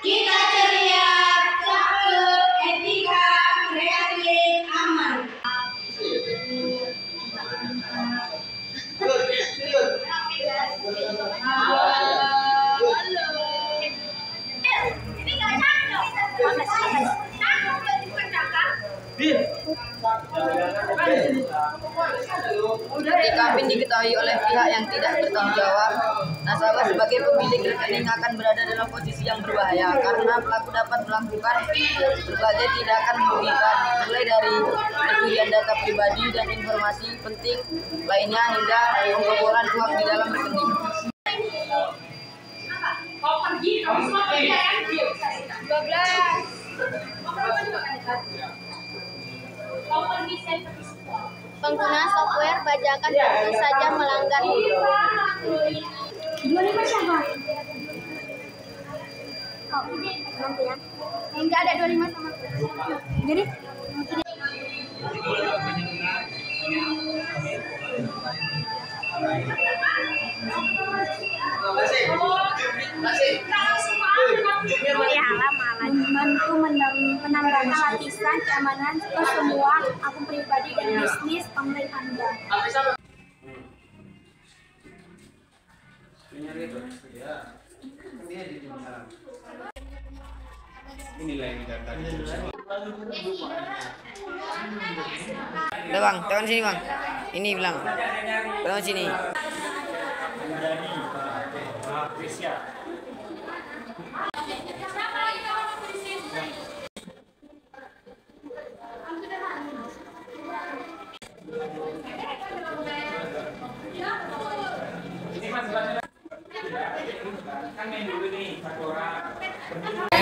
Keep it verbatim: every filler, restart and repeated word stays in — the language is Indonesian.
Kita ceria, cakep, etika, kreatif, aman. Ketika PIN diketahui oleh pihak yang tidak bertanggung jawab, nasabah sebagai pemilik rekening akan berada dalam posisi yang berbahaya karena pelaku dapat melakukan berbagai tindakan merugikan, mulai dari pencurian data pribadi dan informasi penting lainnya hingga pembobolan uang di dalam rekening. Pengguna software bajakan tentu saja melanggar. dua puluh lima siapa? Oh, ini nanti ya. Enggak ada dua puluh lima sama. Jadi membantu menambahkan lapisan keamanan ke semua akun pribadi dan bisnis online Anda. Inilah yang data. Udah bang, tekan sini bang. Ini bilang. Tekan sini. Ini mas kan main dulu nih, satu orang.